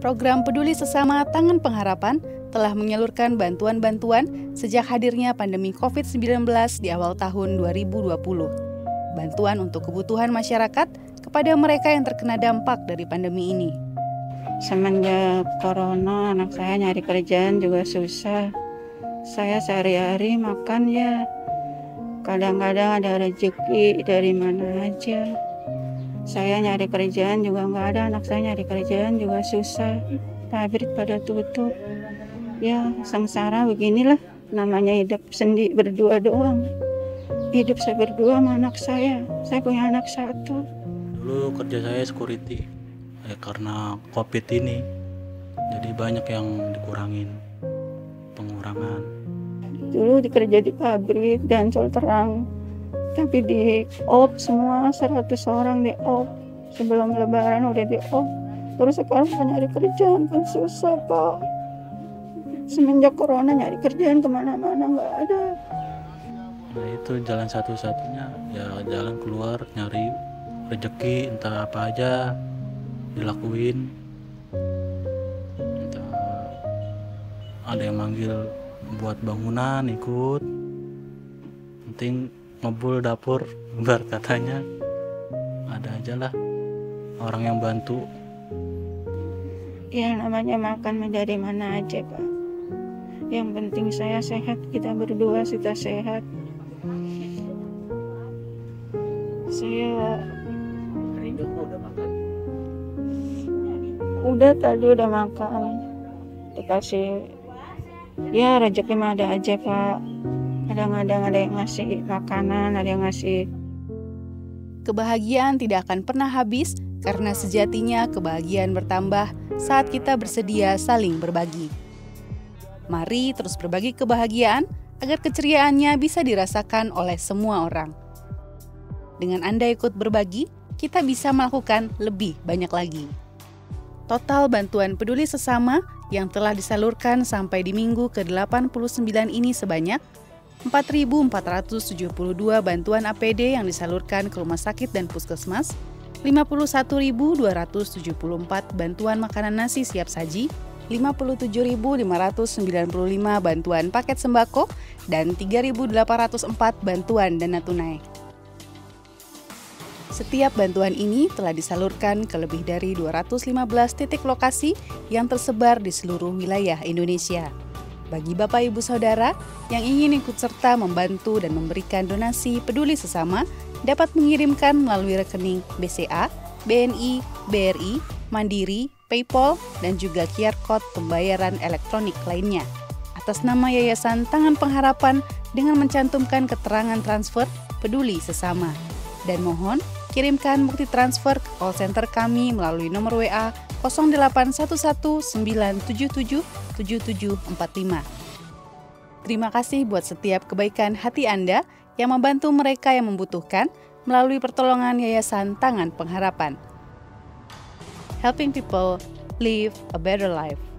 Program Peduli Sesama Tangan Pengharapan telah menyalurkan bantuan-bantuan sejak hadirnya pandemi COVID-19 di awal tahun 2020. Bantuan untuk kebutuhan masyarakat kepada mereka yang terkena dampak dari pandemi ini. Semenjak corona, anak saya nyari kerjaan juga susah. Saya sehari-hari makan ya, kadang-kadang ada rezeki dari mana aja. Saya nyari kerjaan juga nggak ada, anak saya nyari kerjaan juga susah. Pabrik pada tutup. Ya, sengsara beginilah, namanya hidup sendiri berdua doang. Hidup saya berdua sama anak saya punya anak satu. Dulu kerja saya security, karena COVID ini, jadi banyak yang dikurangin, pengurangan. Dulu dikerja di pabrik dan sol terang, tapi di off semua 100 orang di off. Sebelum lebaran udah di off. Terus sekarang nyari kerjaan kan susah Pak. Semenjak corona nyari kerjaan kemana-mana nggak ada. Nah itu jalan satu-satunya, ya jalan keluar nyari rezeki, entah apa aja dilakuin. Entah ada yang manggil buat bangunan ikut, penting ngebul dapur, bar katanya ada aja lah orang yang bantu. Ya namanya makan dari mana aja Pak. Yang penting saya sehat, kita berdua sudah sehat. Saya udah makan? Udah tadi udah makan. Dikasih ya rezeki mah ada aja Pak. Kadang-kadang ada yang ngasih makanan, ada yang ngasih. Kebahagiaan tidak akan pernah habis karena sejatinya kebahagiaan bertambah saat kita bersedia saling berbagi. Mari terus berbagi kebahagiaan agar keceriaannya bisa dirasakan oleh semua orang. Dengan Anda ikut berbagi, kita bisa melakukan lebih banyak lagi. Total bantuan peduli sesama yang telah disalurkan sampai di minggu ke-89 ini sebanyak 4.472 bantuan APD yang disalurkan ke rumah sakit dan puskesmas, 51.274 bantuan makanan nasi siap saji, 57.595 bantuan paket sembako, dan 3.804 bantuan dana tunai. Setiap bantuan ini telah disalurkan ke lebih dari 215 titik lokasi yang tersebar di seluruh wilayah Indonesia. Bagi Bapak Ibu Saudara yang ingin ikut serta membantu dan memberikan donasi peduli sesama, dapat mengirimkan melalui rekening BCA, BNI, BRI, Mandiri, PayPal, dan juga QR Code pembayaran elektronik lainnya atas nama Yayasan Tangan Pengharapan dengan mencantumkan keterangan transfer peduli sesama. Dan mohon kirimkan bukti transfer ke call center kami melalui nomor WA 0811-977-7745. Terima kasih buat setiap kebaikan hati Anda yang membantu mereka yang membutuhkan melalui pertolongan Yayasan Tangan Pengharapan. Helping people live a better life.